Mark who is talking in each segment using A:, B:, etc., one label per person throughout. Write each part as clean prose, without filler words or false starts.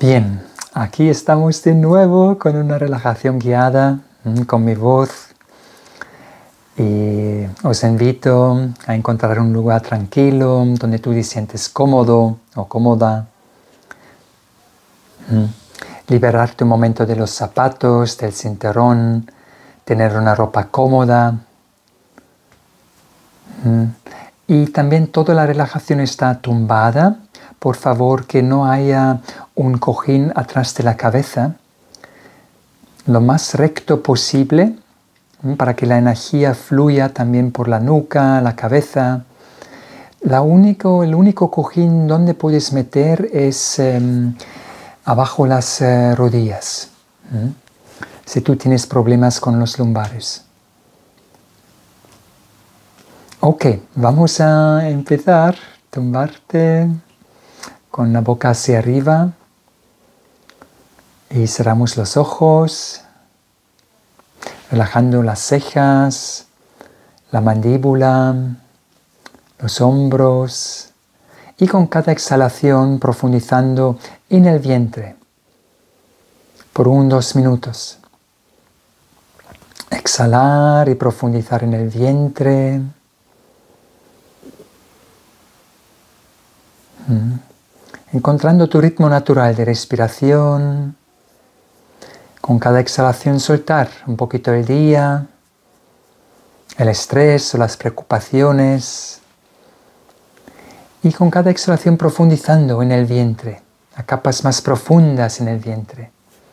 A: Bien, aquí estamos de nuevo con una relajación guiada con mi voz y os invito a encontrar un lugar tranquilo donde tú te sientes cómodo o cómoda. Liberarte un momento de los zapatos, del cinturón, tener una ropa cómoda. Y también toda la relajación está tumbada. Por favor, que no haya un cojín atrás de la cabeza. Lo más recto posible para que la energía fluya también por la nuca, la cabeza. El único cojín donde puedes meter es abajo las rodillas. Si tú tienes problemas con los lumbares. Ok, vamos a empezar. Tumbarte con la boca hacia arriba. Y cerramos los ojos. Relajando las cejas, la mandíbula, los hombros. Y con cada exhalación profundizando en el vientre. Por 2 minutos. Exhalar y profundizar en el vientre. Encontrando tu ritmo natural de respiración. Con cada exhalación soltar un poquito el día, el estrés o las preocupaciones. Y con cada exhalación profundizando en el vientre, a capas más profundas en el vientre.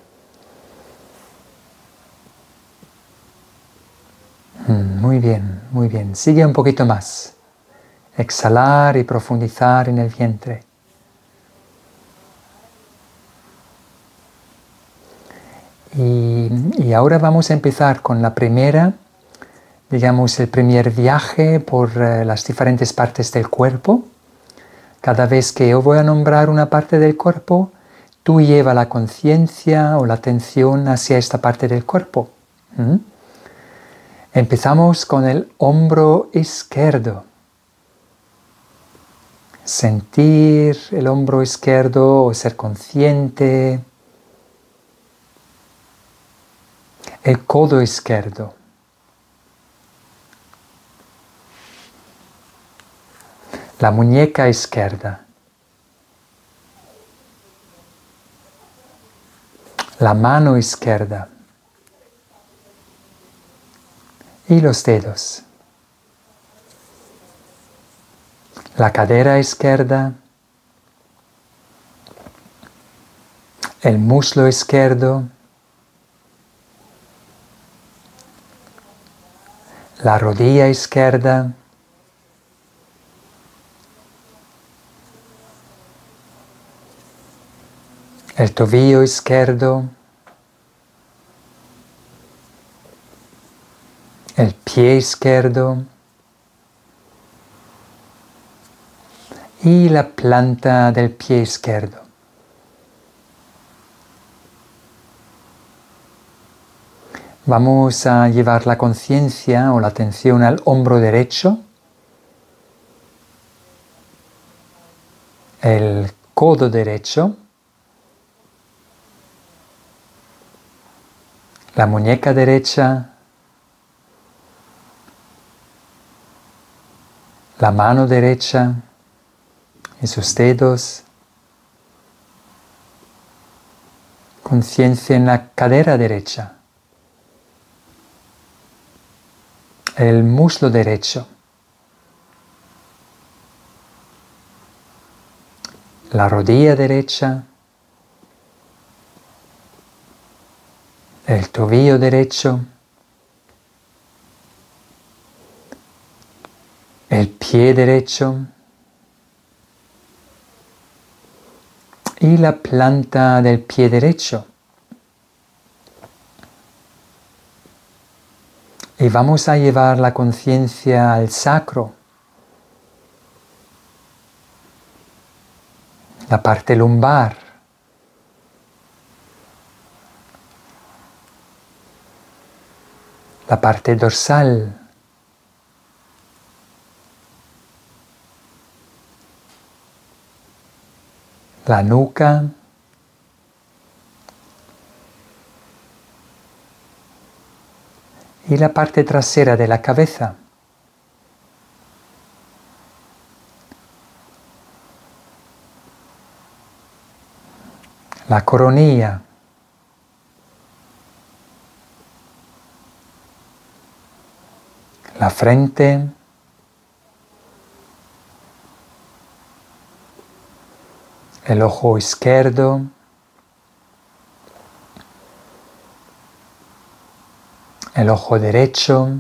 A: Muy bien, muy bien. Sigue un poquito más. Exhalar y profundizar en el vientre. Y ahora vamos a empezar con la primera, digamos, el primer viaje por las diferentes partes del cuerpo. Cada vez que yo voy a nombrar una parte del cuerpo, tú lleva la conciencia o la atención hacia esta parte del cuerpo. Empezamos con el hombro izquierdo. Sentir el hombro izquierdo o ser consciente. El codo izquierdo. La muñeca izquierda. La mano izquierda. Y los dedos. La cadera izquierda. El muslo izquierdo. La rodilla izquierda. El tobillo izquierdo. El pie izquierdo. Y la planta del pie izquierdo. Vamos a llevar la conciencia o la atención al hombro derecho. El codo derecho. La muñeca derecha. La mano derecha. Y sus dedos. Conciencia en la cadera derecha. El muslo derecho. La rodilla derecha. El tobillo derecho. El pie derecho. Y la planta del pie derecho. Y vamos a llevar la conciencia al sacro. La parte lumbar. La parte dorsal. La nuca. y la parte trasera de la cabeza. La coronilla. La frente. El ojo izquierdo. El ojo derecho.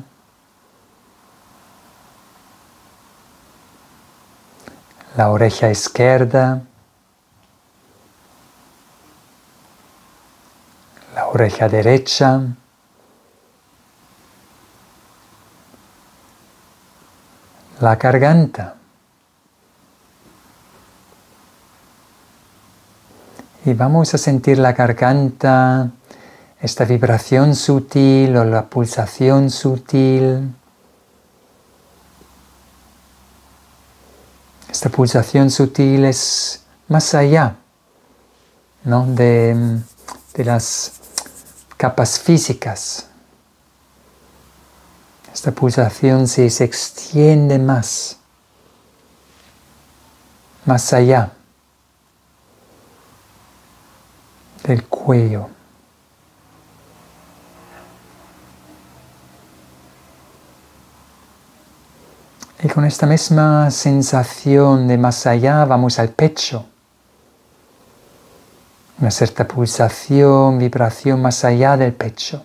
A: La oreja izquierda. La oreja derecha. La garganta. Y vamos a sentir la garganta, esta vibración sutil o la pulsación sutil. Esta pulsación sutil es más allá, ¿no? de las capas físicas. Esta pulsación se extiende más allá del cuello. Y con esta misma sensación de más allá vamos al pecho. Una cierta pulsación, vibración más allá del pecho.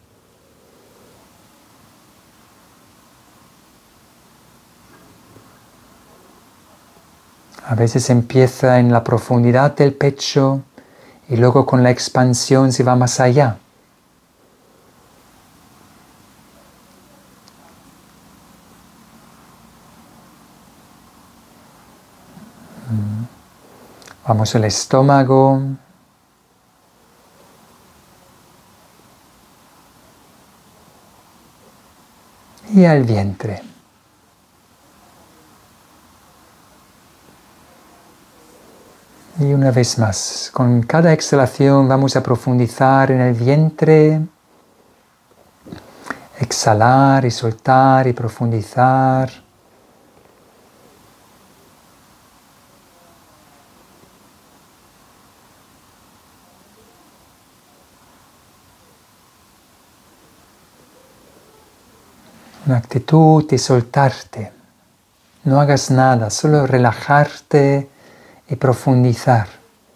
A: A veces empieza en la profundidad del pecho y luego con la expansión se va más allá. Vamos al estómago. Y al vientre. Y una vez más, con cada exhalación vamos a profundizar en el vientre. Exhalar y soltar y profundizar. Una actitud de soltarte. No hagas nada, solo relajarte y profundizar.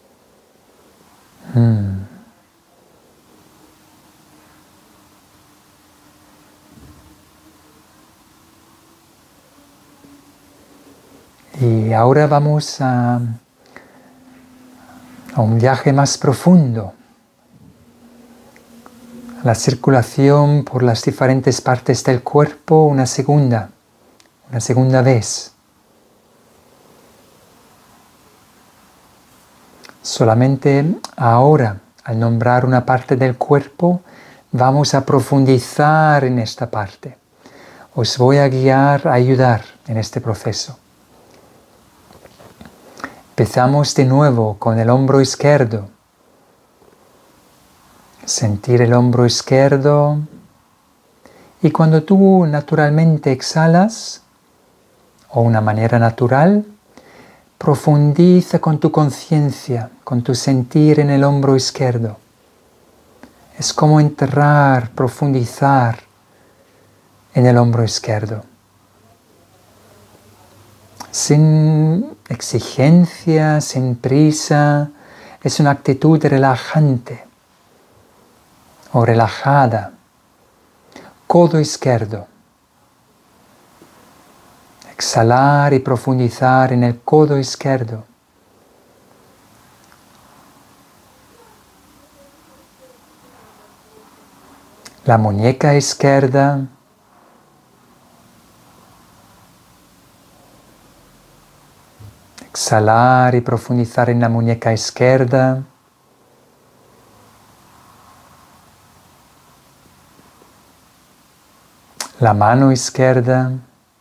A: Y ahora vamos a un viaje más profundo. La circulación por las diferentes partes del cuerpo una segunda vez. Solamente ahora, al nombrar una parte del cuerpo, vamos a profundizar en esta parte. Os voy a guiar, a ayudar en este proceso. Empezamos de nuevo con el hombro izquierdo. Sentir el hombro izquierdo. Y cuando tú naturalmente exhalas, o una manera natural, profundiza con tu conciencia, con tu sentir en el hombro izquierdo. Es como entrar, profundizar en el hombro izquierdo. Sin exigencia, sin prisa, es una actitud relajante o relajada. Codo izquierdo. Exhalar y profundizar en el codo izquierdo. La muñeca izquierda. Exhalar y profundizar en la muñeca izquierda. La mano izquierda.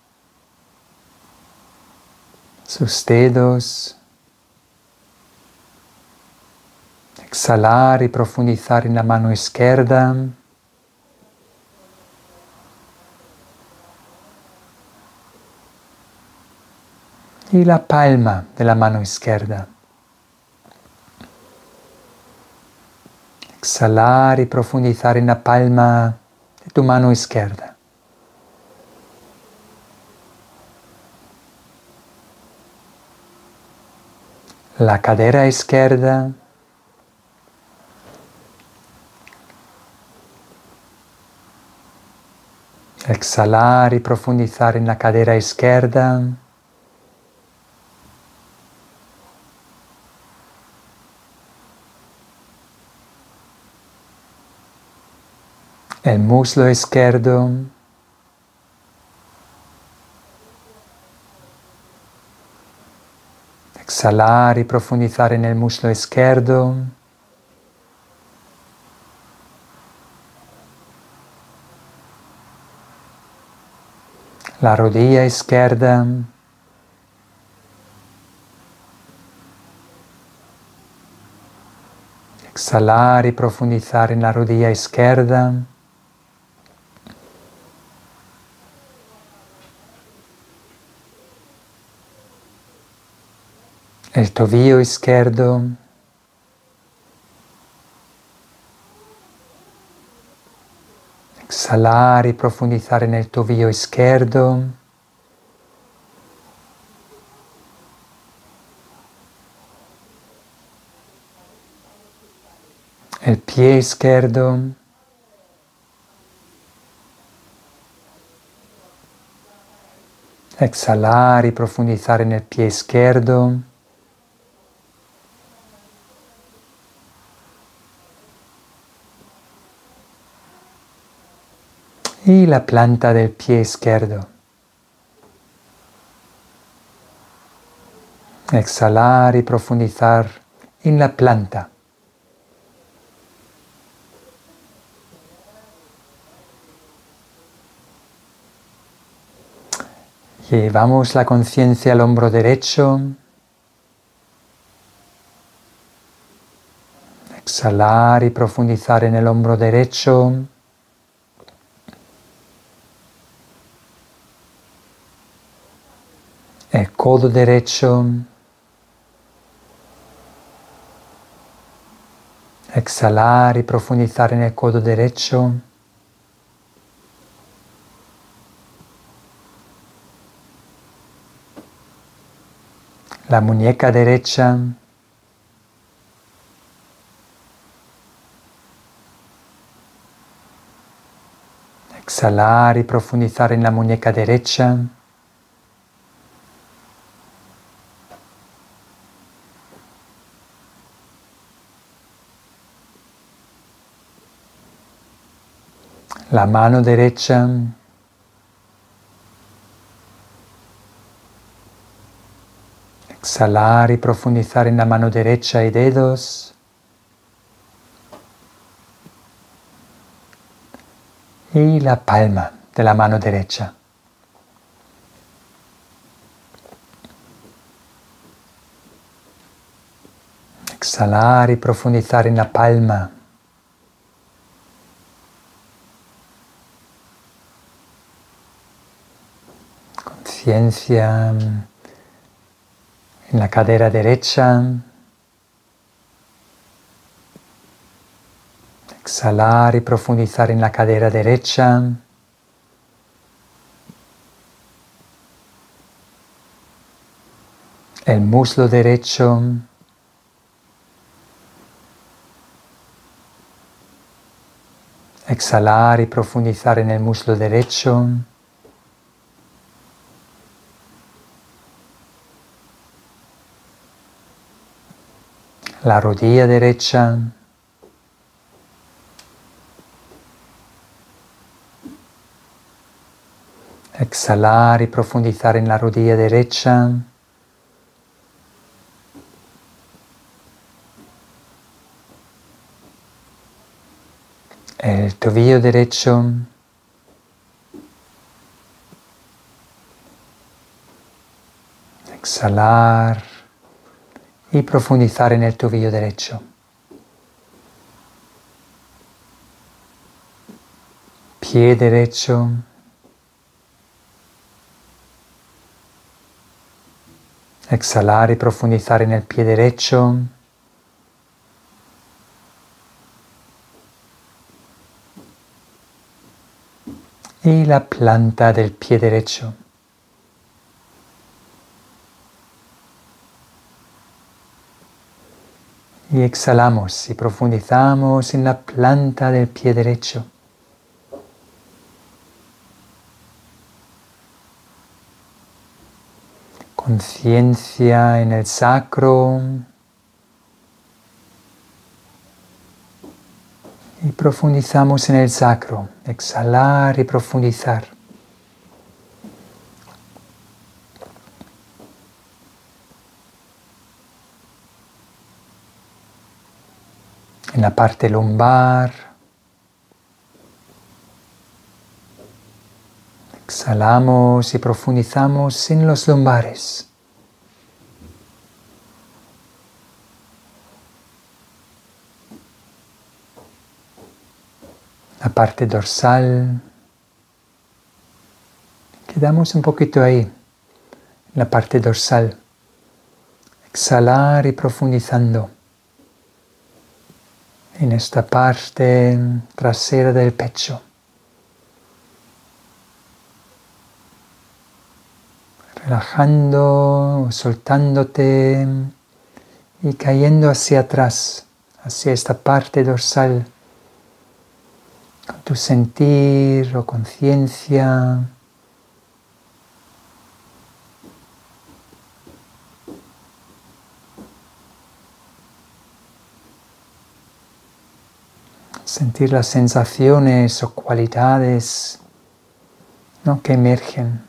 A: Sus dedos. Exhalar y profundizar en la mano izquierda. y la palma de la mano izquierda. Exhalar y profundizar en la palma de tu mano izquierda. La cadera izquierda. Exhalar y profundizar en la cadera izquierda. El muslo izquierdo. Exhalar y profundizar en el muslo izquierdo. La rodilla izquierda. Exhalar y profundizar en la rodilla izquierda. El tobillo izquierdo. Exhalar y profundizar en el tobillo izquierdo. El pie izquierdo. Exhalar y profundizar en el pie izquierdo. Y la planta del pie izquierdo. Exhalar y profundizar en la planta. Llevamos la conciencia al hombro derecho. Exhalar y profundizar en el hombro derecho. El codo derecho. Exhalar y profundizar en el codo derecho. La muñeca derecha. Exhalar y profundizar en la muñeca derecha. La mano derecha. Exhalar y profundizar en la mano derecha y dedos. Y la palma de la mano derecha. Exhalar y profundizar en la palma. Conciencia en la cadera derecha. Exhalar y profundizar en la cadera derecha. El muslo derecho. Exhalar y profundizar en el muslo derecho. La rodilla derecha. Exhalar y profundizar en la rodilla derecha. El tobillo derecho. Exhalar y profundizar en el tobillo derecho. Pie derecho. Exhalar y profundizar en el pie derecho. Y la planta del pie derecho. Y exhalamos y profundizamos en la planta del pie derecho. Conciencia en el sacro. Y profundizamos en el sacro. Exhalar y profundizar. En la parte lumbar. Exhalamos y profundizamos en los lumbares. La parte dorsal. Quedamos un poquito ahí, en la parte dorsal. Exhalar y profundizando en esta parte trasera del pecho. Relajando, soltándote y cayendo hacia atrás, hacia esta parte dorsal, con tu sentir o conciencia. Sentir las sensaciones o cualidades, ¿no?, que emergen.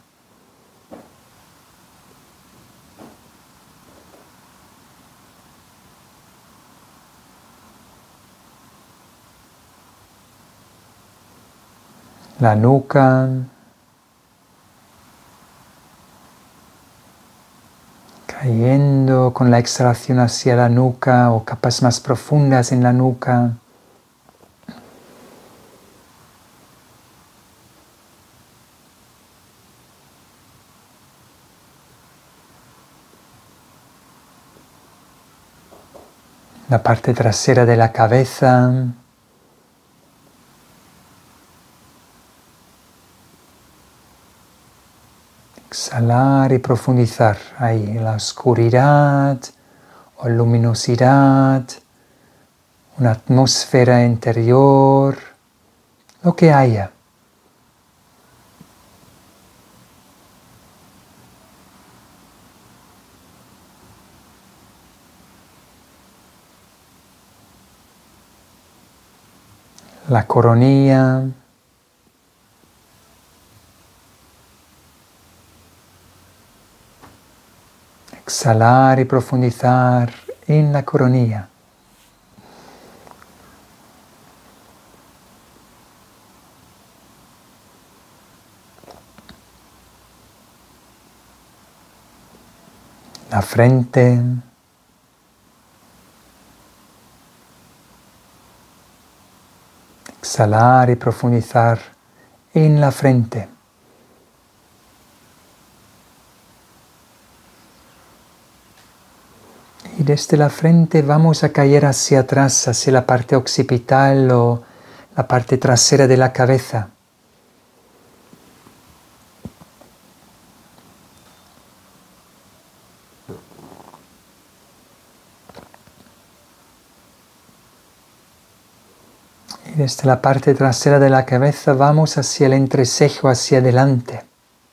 A: La nuca, cayendo con la exhalación hacia la nuca o capas más profundas en la nuca. La parte trasera de la cabeza. Exhalar y profundizar ahí en la oscuridad o luminosidad, una atmósfera interior, lo que haya. La coronilla. Exhalar y profundizar en la coronilla. La frente. Exhalar y profundizar en la frente. Y desde la frente vamos a caer hacia atrás, hacia la parte occipital o la parte trasera de la cabeza. Y desde la parte trasera de la cabeza vamos hacia el entrecejo, hacia adelante.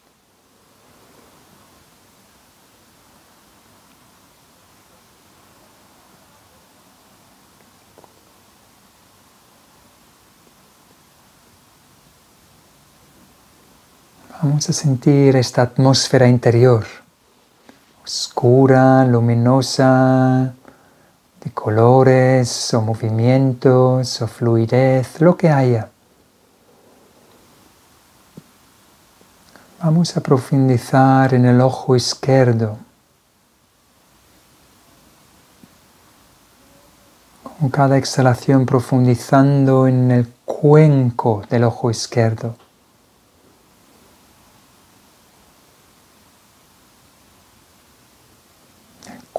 A: Vamos a sentir esta atmósfera interior, oscura, luminosa, de colores o movimientos o fluidez, lo que haya. Vamos a profundizar en el ojo izquierdo. Con cada exhalación profundizando en el cuenco del ojo izquierdo.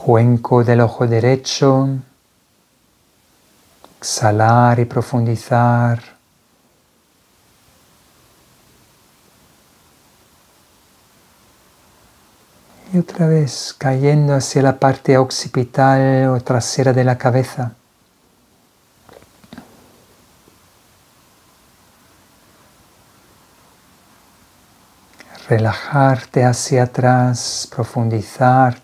A: cuenco del ojo derecho. Exhalar y profundizar. Y otra vez cayendo hacia la parte occipital o trasera de la cabeza. Relajarte hacia atrás, profundizar.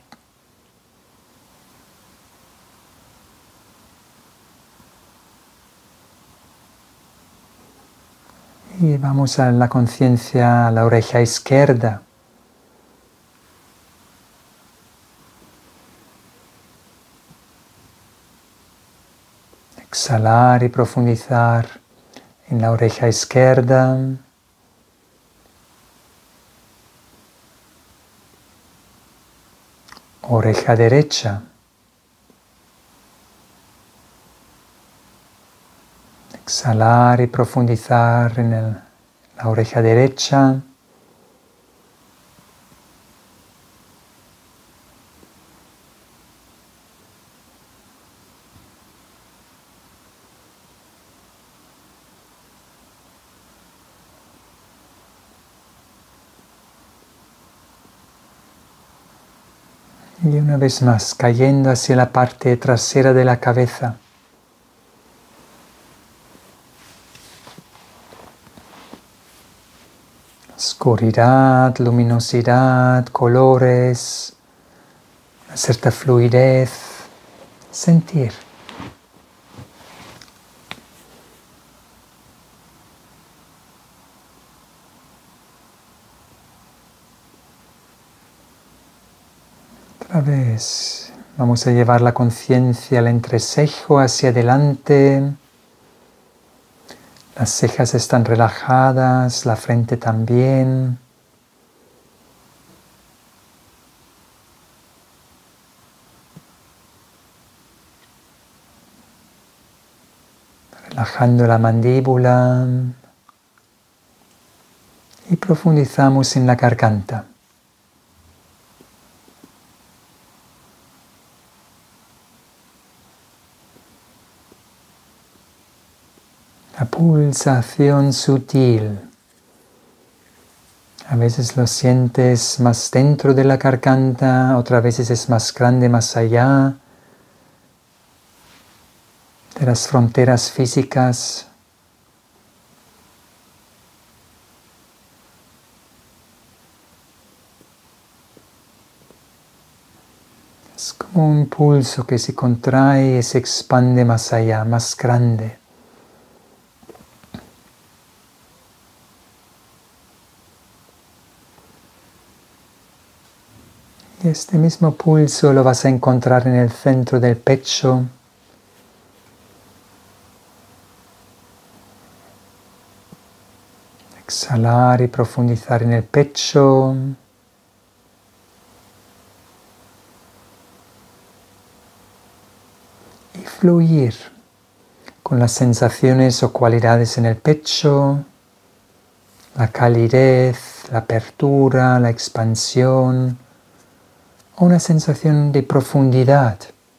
A: Y vamos a la conciencia a la oreja izquierda. Exhalar y profundizar en la oreja izquierda. Oreja derecha. Exhalar y profundizar en la oreja derecha. Y una vez más, cayendo hacia la parte trasera de la cabeza. Oscuridad, luminosidad, colores, una cierta fluidez, sentir. Otra vez, vamos a llevar la conciencia al entrecejo hacia adelante. Las cejas están relajadas, la frente también. Relajando la mandíbula. Y profundizamos en la garganta. La pulsación sutil. A veces lo sientes más dentro de la garganta, otras veces es más grande, más allá de las fronteras físicas. Es como un pulso que se contrae y se expande más allá, más grande. Y este mismo pulso lo vas a encontrar en el centro del pecho. Exhalar y profundizar en el pecho. Y fluir con las sensaciones o cualidades en el pecho, la calidez, la apertura, la expansión, o una sensación de profundidad.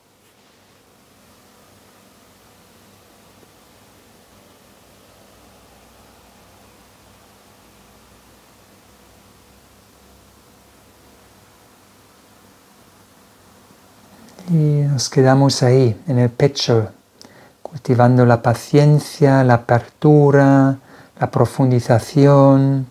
A: Y nos quedamos ahí, en el pecho, cultivando la paciencia, la apertura, la profundización.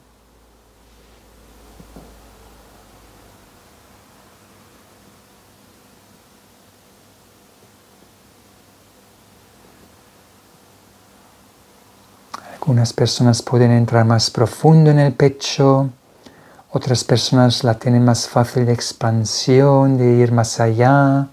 A: Algunas personas pueden entrar más profundo en el pecho, otras personas la tienen más fácil de expansión, de ir más allá.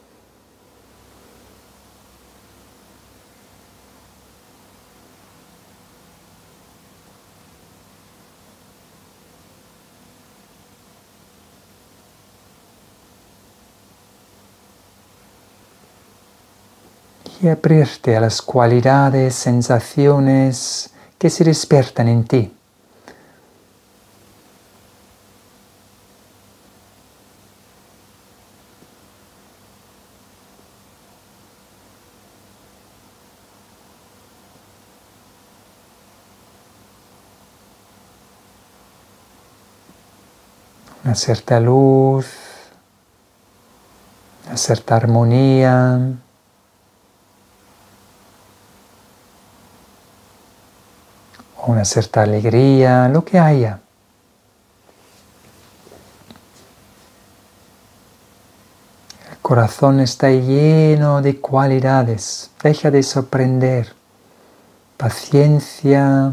A: Y abrirte a las cualidades, sensaciones que se despiertan en ti. una cierta luz, una cierta armonía, o una cierta alegría, lo que haya. El corazón está lleno de cualidades, deja de sorprender, paciencia,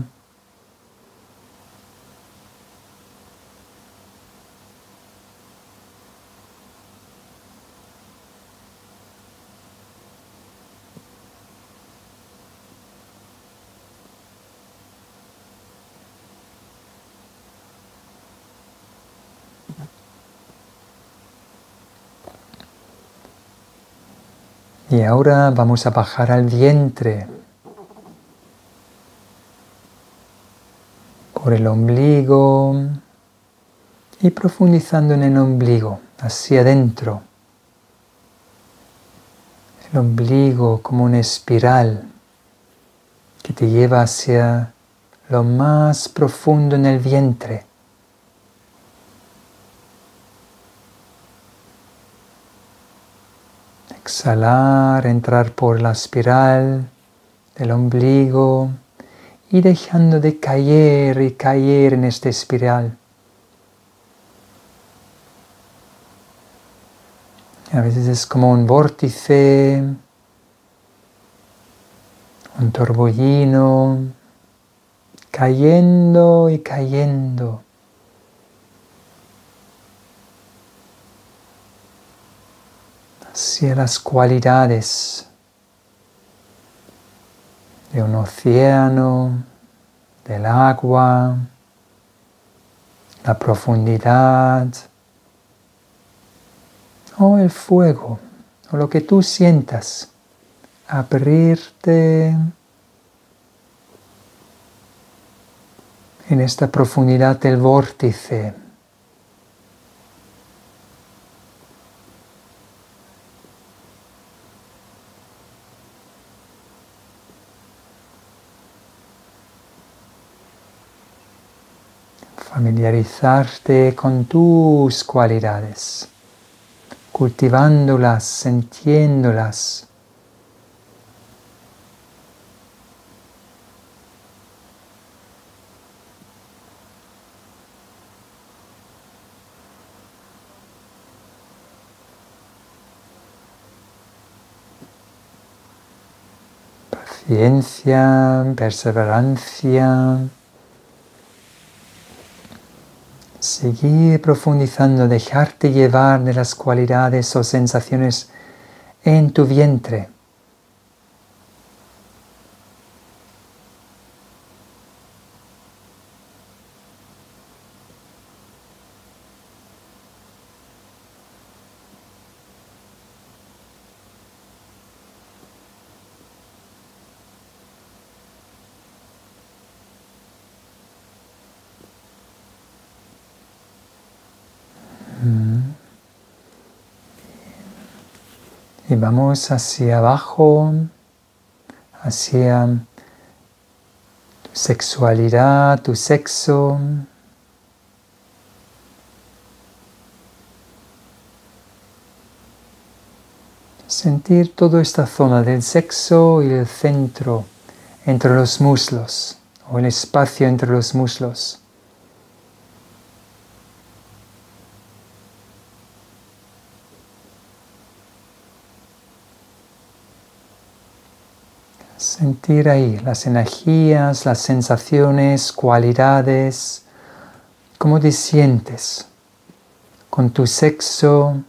A: y ahora vamos a bajar al vientre, por el ombligo y profundizando en el ombligo, hacia adentro. El ombligo como una espiral que te lleva hacia lo más profundo en el vientre. Exhalar, entrar por la espiral del ombligo y dejando de caer y caer en esta espiral. A veces es como un vórtice, un torbellino, cayendo y cayendo. Hacia las cualidades de un océano, del agua, la profundidad, o el fuego, o lo que tú sientas. Abrirte en esta profundidad del vórtice. Familiarizarte con tus cualidades, cultivándolas, sintiéndolas. Paciencia, perseverancia. Seguir profundizando, dejarte llevar de las cualidades o sensaciones en tu vientre. Y vamos hacia abajo, hacia tu sexualidad, tu sexo. Sentir toda esta zona del sexo y el centro entre los muslos, o el espacio entre los muslos. Sentir ahí las energías, las sensaciones, cualidades, cómo te sientes con tu sexo.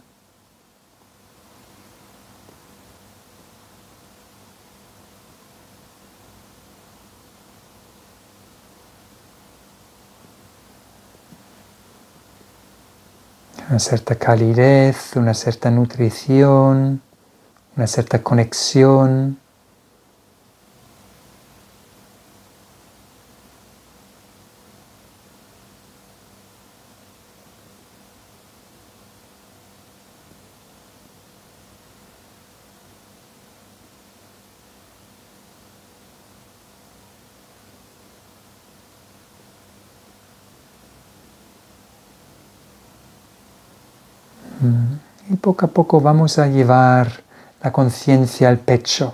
A: Una cierta calidez, una cierta nutrición, una cierta conexión. Y poco a poco vamos a llevar la conciencia al pecho.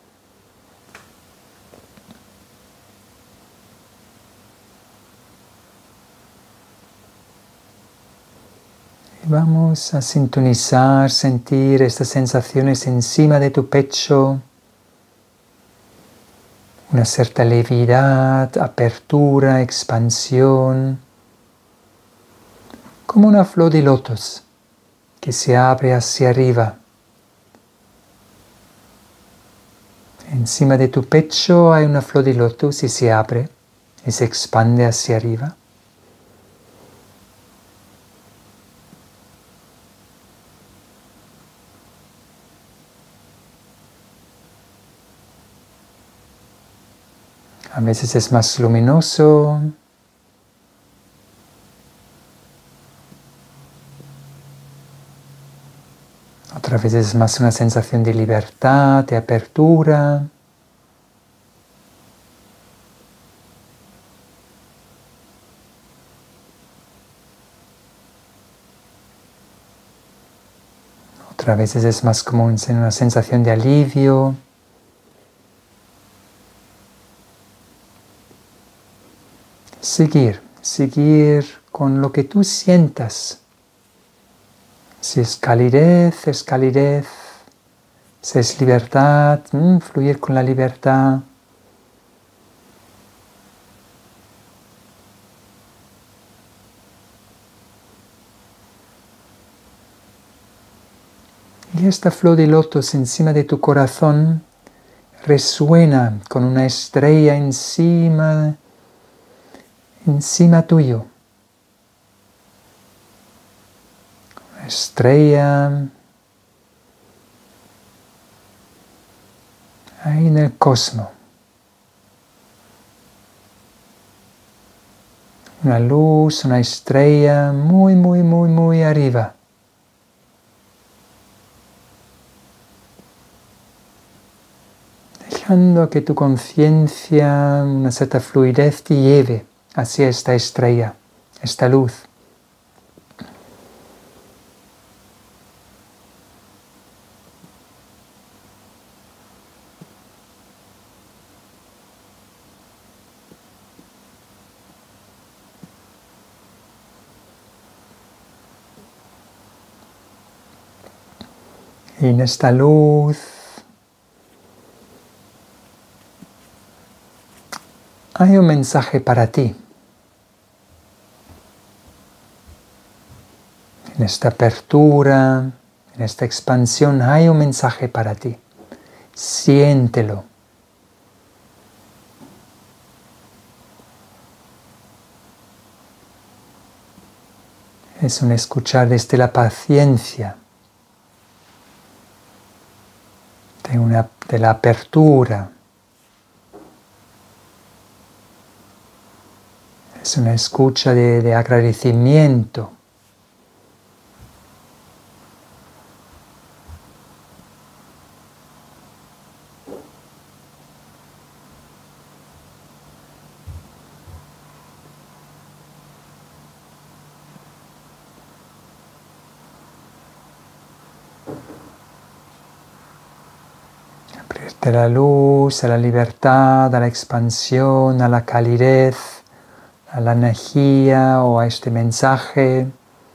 A: Y vamos a sintonizar, sentir estas sensaciones encima de tu pecho. Una cierta levedad, apertura, expansión. Como una flor de lotos que se abre hacia arriba. Encima de tu pecho hay una flor de lotos y se abre y se expande hacia arriba. A veces es más luminoso. Otras veces es más una sensación de libertad, de apertura. Otras veces es más como una sensación de alivio. Seguir con lo que tú sientas. Si es calidez, es calidez. Si es libertad, fluir con la libertad. Y esta flor de lotos encima de tu corazón resuena con una estrella encima tuyo. Una estrella ahí en el cosmos. Una luz, una estrella muy, muy, muy, muy arriba. Dejando que tu conciencia, una cierta fluidez te lleve hacia esta estrella, esta luz. Y en esta luz hay un mensaje para ti. En esta apertura, en esta expansión, hay un mensaje para ti. Siéntelo. Es un escuchar desde la paciencia, de la apertura. Es una escucha de agradecimiento. Abrirte a la luz, a la libertad, a la expansión, a la calidez, a la energía o a este mensaje.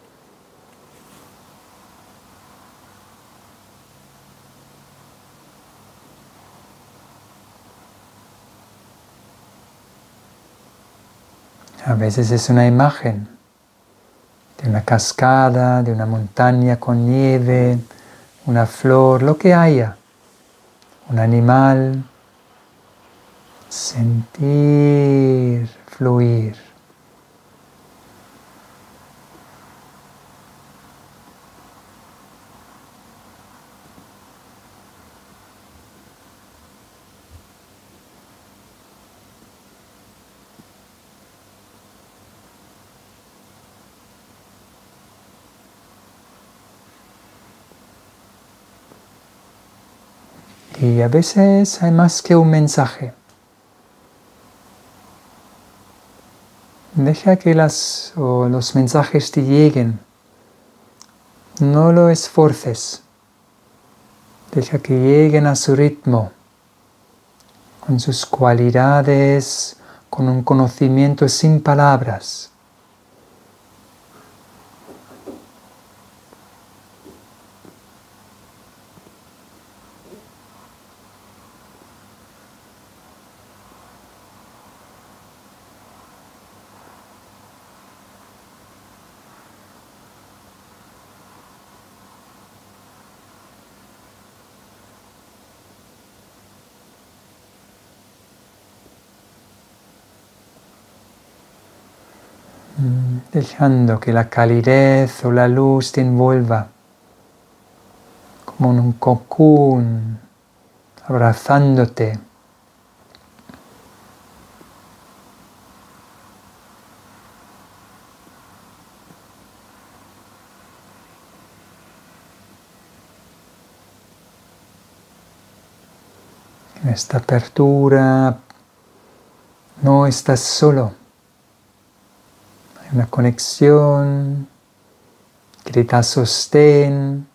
A: A veces es una imagen de una cascada, de una montaña con nieve, una flor, lo que haya, un animal. Sentir, fluir. Y a veces hay más que un mensaje. Deja que los mensajes te lleguen No lo esfuerces. Deja que lleguen a su ritmo, con sus cualidades, con un conocimiento sin palabras. Dejando que la calidez o la luz te envuelva como en un cocoon, abrazándote. En esta apertura no estás solo. Hay una conexión que te da sostén.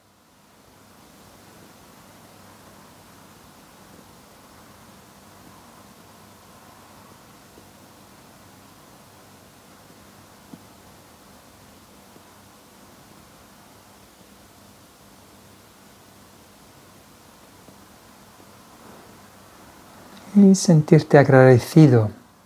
A: Y sentirte agradecido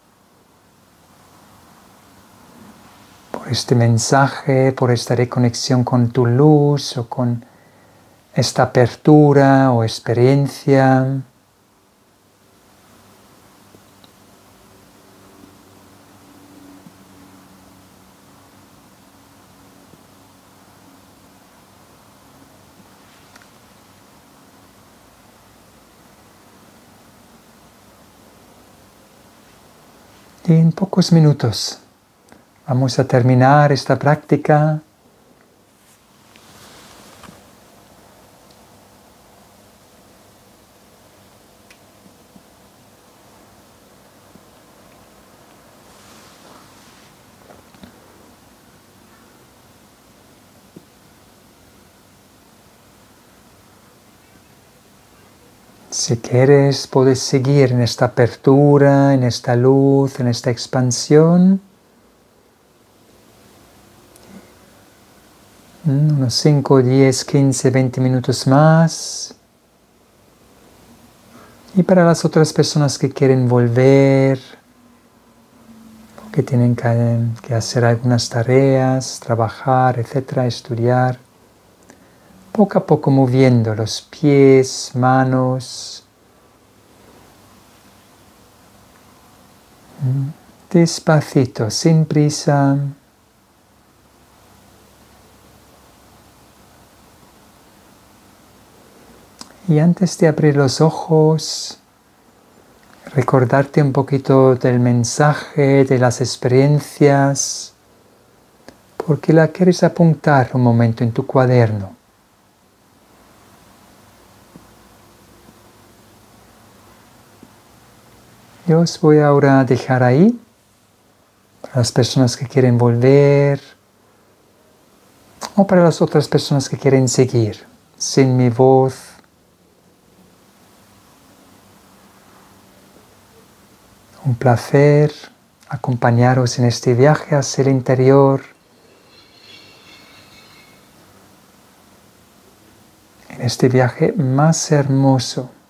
A: por este mensaje, por esta reconexión con tu luz o con esta apertura o experiencia. Y en pocos minutos vamos a terminar esta práctica. Si quieres, puedes seguir en esta apertura, en esta luz, en esta expansión. Unos 5, 10, 15, 20 minutos más. Y para las otras personas que quieren volver, o que tienen que hacer algunas tareas, trabajar, etcétera, estudiar, poco a poco moviendo los pies, manos. Despacito, sin prisa. Y antes de abrir los ojos, recordarte un poquito del mensaje, de las experiencias, porque la quieres apuntar un momento en tu cuaderno. Yo os voy ahora a dejar ahí, para las personas que quieren volver, o para las otras personas que quieren seguir, sin mi voz. Un placer acompañaros en este viaje hacia el interior, en este viaje más hermoso